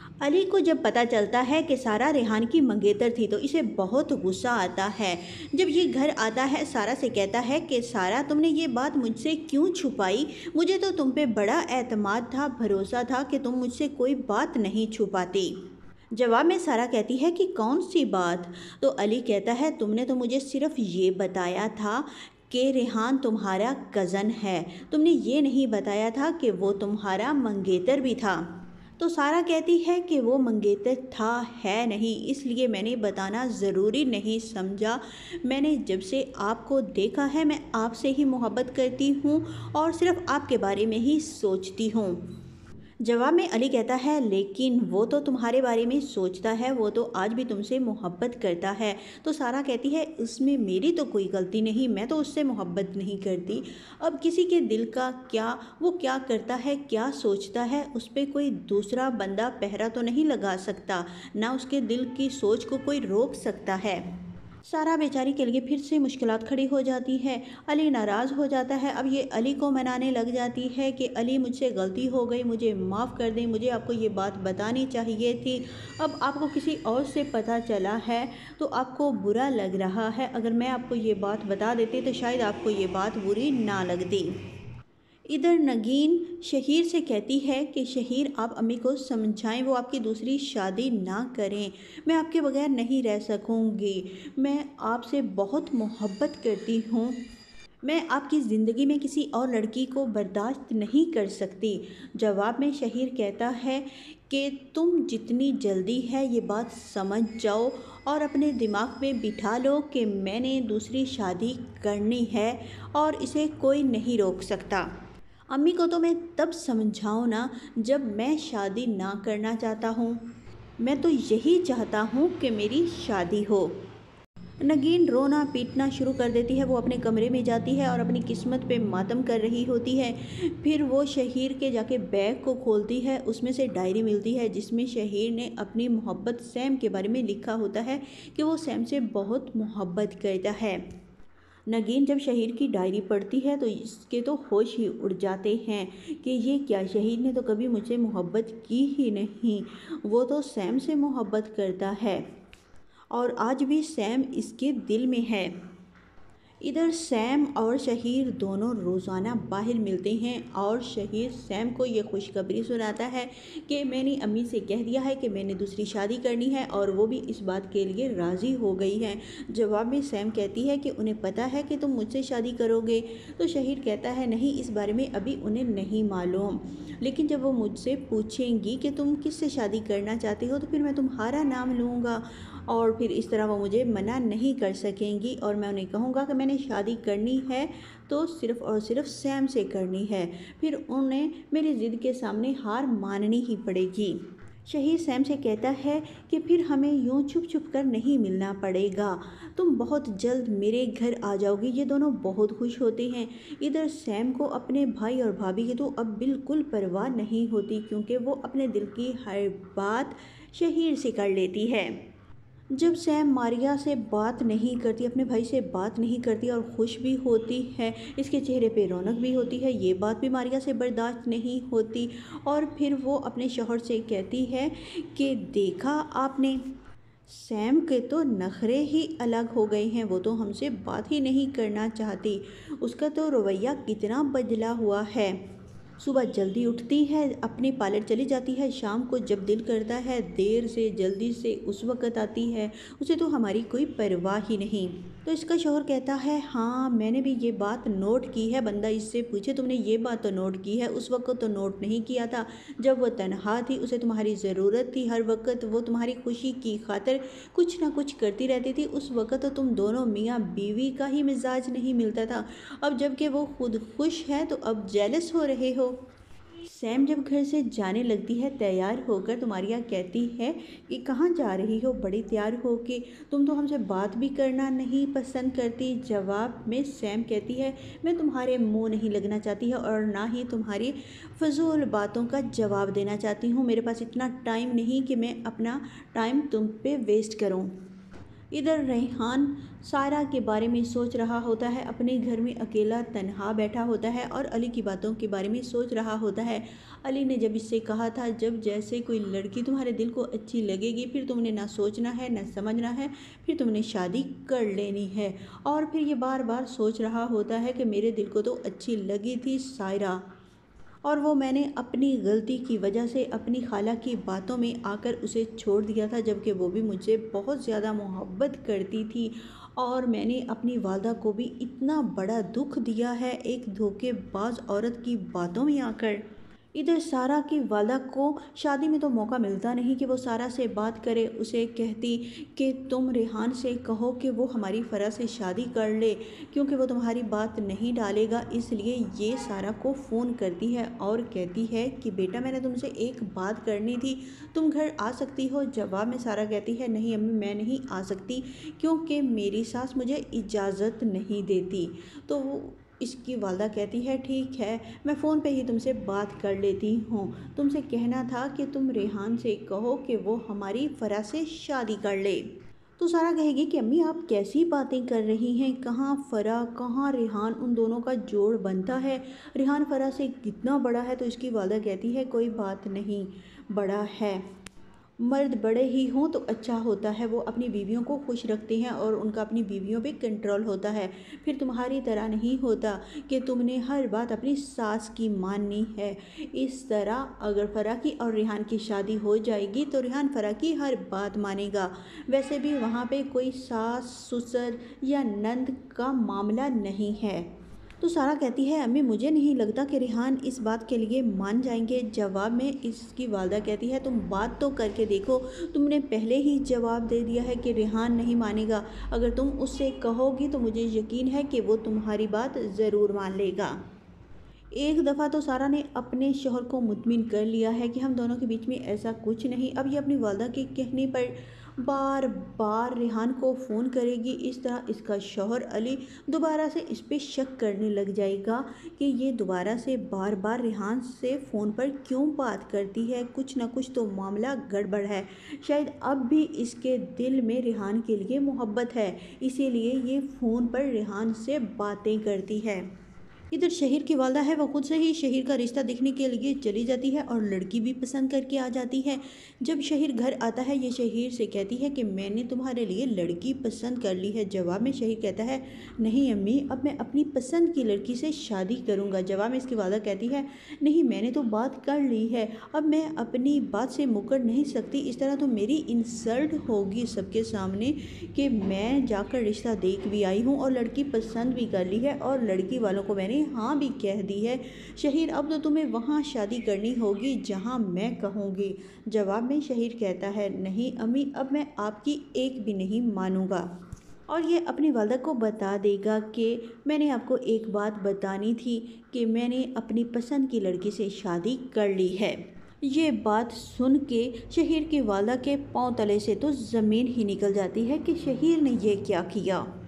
علی کو جب پتہ چلتا ہے کہ سارہ ریحان کی منگیتر تھی تو اسے بہت غصہ آتا ہے۔ جب یہ گھر آتا ہے سارہ سے کہتا ہے کہ سارہ تم نے یہ بات مجھ سے کیوں چھپائی؟ مجھے تو تم پہ بڑا اعتماد تھا، بھروسہ تھا کہ تم مجھ سے کوئی بات نہیں چھپاتی۔ جواب میں سارہ کہتی ہے کہ کون سی بات؟ تو علی کہتا ہے تم نے تو مجھے صرف یہ بتایا تھا کہ ریحان تمہارا کزن ہے، تم نے یہ نہیں بتایا تھا کہ وہ تمہارا منگیتر بھی تھا۔ تو سارہ کہتی ہے کہ وہ منگیتر تھا ہے نہیں، اس لیے میں نے بتانا ضروری نہیں سمجھا۔ میں نے جب سے آپ کو دیکھا ہے میں آپ سے ہی محبت کرتی ہوں اور صرف آپ کے بارے میں ہی سوچتی ہوں۔ جواب میں علی کہتا ہے لیکن وہ تو تمہارے بارے میں سوچتا ہے، وہ تو آج بھی تم سے محبت کرتا ہے۔ تو سارہ کہتی ہے اس میں میری تو کوئی غلطی نہیں، میں تو اس سے محبت نہیں کرتی۔ اب کسی کے دل کا کیا، وہ کیا کرتا ہے، کیا سوچتا ہے، اس پہ کوئی دوسرا بندہ پہرا تو نہیں لگا سکتا، نہ اس کے دل کی سوچ کو کوئی روک سکتا ہے۔ سارہ بیچاری کے لیے پھر سے مشکلات کھڑی ہو جاتی ہے۔ علی ناراض ہو جاتا ہے، اب یہ علی کو منانے لگ جاتی ہے کہ علی مجھ سے غلطی ہو گئی، مجھے معاف کر دیں، مجھے آپ کو یہ بات بتانی چاہیے تھی۔ اب آپ کو کسی اور سے پتہ چلا ہے تو آپ کو برا لگ رہا ہے، اگر میں آپ کو یہ بات بتا دیتی تو شاید آپ کو یہ بات بری نہ لگتی۔ ادھر نگین شہیر سے کہتی ہے کہ شہیر آپ امی کو سمجھائیں، وہ آپ کی دوسری شادی نہ کریں، میں آپ کے بغیر نہیں رہ سکوں گی، میں آپ سے بہت محبت کرتی ہوں، میں آپ کی زندگی میں کسی اور لڑکی کو برداشت نہیں کر سکتی۔ جواب میں شہیر کہتا ہے کہ تم جتنی جلدی ہے یہ بات سمجھ جاؤ اور اپنے دماغ میں بٹھا لو کہ میں نے دوسری شادی کرنی ہے اور اسے کوئی نہیں روک سکتا۔ امی کو تو میں تب سمجھاؤں نا جب میں شادی نہ کرنا چاہتا ہوں، میں تو یہی چاہتا ہوں کہ میری شادی ہو۔ نگین رونا پیٹنا شروع کر دیتی ہے، وہ اپنے کمرے میں جاتی ہے اور اپنی قسمت پہ ماتم کر رہی ہوتی ہے۔ پھر وہ شہیر کے جا کے بیگ کو کھولتی ہے، اس میں سے ڈائری ملتی ہے جس میں شہیر نے اپنی محبت سیم کے بارے میں لکھا ہوتا ہے کہ وہ سیم سے بہت محبت کرتا ہے۔ نگین جب شہیر کی ڈائری پڑھتی ہے تو اس کے تو ہوش ہی اڑ جاتے ہیں کہ یہ کیا، شہیر نے تو کبھی مجھ سے محبت کی ہی نہیں، وہ تو سیم سے محبت کرتا ہے اور آج بھی سیم اس کے دل میں ہے۔ ادھر سیم اور شہیر دونوں روزانہ باہر ملتے ہیں اور شہیر سیم کو یہ خوشخبری سناتا ہے کہ میں نے امی سے کہہ دیا ہے کہ میں نے دوسری شادی کرنی ہے اور وہ بھی اس بات کے لیے راضی ہو گئی ہیں۔ جواب میں سیم کہتی ہے کہ انہیں پتہ ہے کہ تم مجھ سے شادی کرو گے؟ تو شہیر کہتا ہے نہیں، اس بارے میں ابھی انہیں نہیں معلوم، لیکن جب وہ مجھ سے پوچھیں گی کہ تم کس سے شادی کرنا چاہتے ہو تو پھر میں تمہارا نام لوں گا اور پھر اس طرح وہ مجھے منع نہیں کر سکیں گی اور میں انہیں کہوں گا کہ میں نے شادی کرنی ہے تو صرف اور صرف سیم سے کرنی ہے، پھر انہیں میری ضد کے سامنے ہار ماننی ہی پڑے گی۔ شہیر سیم سے کہتا ہے کہ پھر ہمیں یوں چھپ چھپ کر نہیں ملنا پڑے گا، تم بہت جلد میرے گھر آ جاؤ گی۔ یہ دونوں بہت خوش ہوتے ہیں۔ ادھر سیم کو اپنے بھائی اور بھابھی کی تو اب بالکل پرواہ نہیں ہوتی کیونکہ وہ اپنے دل کی ہر بات شہیر سے کر لیتی ہے۔ جب سیم ماریا سے بات نہیں کرتی، اپنے بھائی سے بات نہیں کرتی اور خوش بھی ہوتی ہے، اس کے چہرے پہ رونق بھی ہوتی ہے، یہ بات بھی ماریا سے برداشت نہیں ہوتی اور پھر وہ اپنے شوہر سے کہتی ہے کہ دیکھا آپ نے، سیم کے تو نخرے ہی الگ ہو گئے ہیں، وہ تو ہم سے بات ہی نہیں کرنا چاہتی، اس کا تو رویہ کتنا بدلا ہوا ہے۔ صبح جلدی اٹھتی ہے، اپنی پارلر چلی جاتی ہے، شام کو جب دل کرتا ہے دیر سے جلدی سے اس وقت آتی ہے، اسے تو ہماری کوئی پرواہ ہی نہیں۔ تو اس کا شوہر کہتا ہے ہاں میں نے بھی یہ بات نوٹ کی ہے، بندہ اس سے پوچھے تم نے یہ بات تو نوٹ کی ہے، اس وقت تو نوٹ نہیں کیا تھا جب وہ تنہا تھی، اسے تمہاری ضرورت تھی، ہر وقت وہ تمہاری خوشی کی خاطر کچھ نہ کچھ کرتی رہتی تھی، اس وقت تو تم دونوں میاں بیوی کا ہی مزاج نہیں ملتا تھا، اب جب کہ وہ خود خوش ہے تو اب جیلس ہو رہے ہو۔ سیم جب گھر سے جانے لگتی ہے تیار ہو کر تو ماریا کہتی ہے کہ کہاں جا رہی ہو بڑی تیار ہو کے، تم تو ہم سے بات بھی کرنا نہیں پسند کرتی۔ جواب میں سیم کہتی ہے میں تمہارے منہ نہیں لگنا چاہتی ہے اور نہ ہی تمہاری فضول باتوں کا جواب دینا چاہتی ہوں، میرے پاس اتنا ٹائم نہیں کہ میں اپنا ٹائم تم پہ ویسٹ کروں۔ ادھر ریحان سائرہ کے بارے میں سوچ رہا ہوتا ہے، اپنے گھر میں اکیلا تنہا بیٹھا ہوتا ہے اور علی کی باتوں کے بارے میں سوچ رہا ہوتا ہے۔ علی نے جب اس سے کہا تھا، جب جیسے کوئی لڑکی تمہارے دل کو اچھی لگے گی، پھر تم نے نہ سوچنا ہے نہ سمجھنا ہے، پھر تم نے شادی کر لینی ہے۔ اور پھر یہ بار بار سوچ رہا ہوتا ہے کہ میرے دل کو تو اچھی لگی تھی سائرہ، اور وہ میں نے اپنی غلطی کی وجہ سے اپنی خالہ کی باتوں میں آ کر اسے چھوڑ دیا تھا، جبکہ وہ بھی مجھ سے بہت زیادہ محبت کرتی تھی، اور میں نے اپنی والدہ کو بھی اتنا بڑا دکھ دیا ہے ایک دھوکے باز عورت کی باتوں میں آ کر۔ ادھر سارہ کی والدہ کو شادی میں تو موقع ملتا نہیں کہ وہ سارہ سے بات کرے، اسے کہتی کہ تم ریحان سے کہو کہ وہ ہماری فرح سے شادی کر لے، کیونکہ وہ تمہاری بات نہیں ڈالے گا۔ اس لیے یہ سارہ کو فون کرتی ہے اور کہتی ہے کہ بیٹا میں نے تم سے ایک بات کرنی تھی، تم گھر آ سکتی ہو؟ جواب میں سارہ کہتی ہے نہیں امی میں نہیں آ سکتی، کیونکہ میری ساس مجھے اجازت نہیں دیتی۔ تو اس کی والدہ کہتی ہے ٹھیک ہے، میں فون پہ ہی تم سے بات کر لیتی ہوں، تم سے کہنا تھا کہ تم ریحان سے کہو کہ وہ ہماری فرح سے شادی کر لے۔ تو سارہ کہے گی کہ امی آپ کیسی باتیں کر رہی ہیں، کہاں فرح کہاں ریحان، ان دونوں کا جوڑ بنتا ہے، ریحان فرح سے کتنا بڑا ہے؟ تو اس کی والدہ کہتی ہے کوئی بات نہیں، بڑا ہے، مرد بڑے ہی ہوں تو اچھا ہوتا ہے، وہ اپنی بیویوں کو خوش رکھتے ہیں اور ان کا اپنی بیویوں پہ کنٹرول ہوتا ہے، پھر تمہاری طرح نہیں ہوتا کہ تم نے ہر بات اپنی ساس کی ماننی ہے۔ اس طرح اگر فرح کی اور ریحان کی شادی ہو جائے گی تو ریحان فرح کی ہر بات مانے گا، ویسے بھی وہاں پہ کوئی ساس سسر یا نند کا معاملہ نہیں ہے۔ تو سارہ کہتی ہے امی مجھے نہیں لگتا کہ ریحان اس بات کے لیے مان جائیں گے۔ جواب میں اس کی والدہ کہتی ہے تم بات تو کر کے دیکھو، تم نے پہلے ہی جواب دے دیا ہے کہ ریحان نہیں مانے گا، اگر تم اس سے کہو گی تو مجھے یقین ہے کہ وہ تمہاری بات ضرور مان لے گا۔ ایک دفعہ تو سارہ نے اپنے شوہر کو مطمئن کر لیا ہے کہ ہم دونوں کے بیچ میں ایسا کچھ نہیں، اب یہ اپنی والدہ کے کہنے پر بار بار ریحان کو فون کرے گی، اس طرح اس کا شوہر علی دوبارہ سے اس پہ شک کرنے لگ جائے گا کہ یہ دوبارہ سے بار بار ریحان سے فون پر کیوں بات کرتی ہے، کچھ نہ کچھ تو معاملہ گڑبڑ ہے، شاید اب بھی اس کے دل میں ریحان کے لیے محبت ہے، اسی لیے یہ فون پر ریحان سے باتیں کرتی ہے۔ ادھر شہیر کی والدہ ہے، وہ خود سے ہی شہیر کا رشتہ دیکھنے کے لیے چلی جاتی ہے اور لڑکی بھی پسند کر کے آ جاتی ہے۔ جب شہیر گھر آتا ہے یہ شہیر سے کہتی ہے کہ میں نے تمہارے لیے لڑکی پسند کر لی ہے۔ جواب میں شہیر کہتا ہے نہیں امی اب میں اپنی پسند کی لڑکی سے شادی کروں گا۔ جواب میں اس کی والدہ کہتی ہے نہیں میں نے تو بات کر لی ہے، اب میں اپنی بات سے مکر نہیں سکتی، اس طرح تو میری انسلٹ ہوگی سب کے سامنے کہ میں جا کر رشتہ دیکھ بھی آئی ہوں اور لڑکی پسند بھی کر لی ہے اور لڑکی والوں کو میں نے ہاں بھی کہہ دی ہے۔ شہیر اب تو تمہیں وہاں شادی کرنی ہوگی جہاں میں کہوں گی۔ جواب میں شہیر کہتا ہے نہیں امی اب میں آپ کی ایک بھی نہیں مانوں گا، اور یہ اپنی والدہ کو بتا دے گا کہ میں نے آپ کو ایک بات بتانی تھی کہ میں نے اپنی پسند کی لڑکی سے شادی کر لی ہے۔ یہ بات سن کے شہیر کی والدہ کے پاؤں تلے سے تو زمین ہی نکل جاتی ہے کہ شہیر نے یہ کیا کیا۔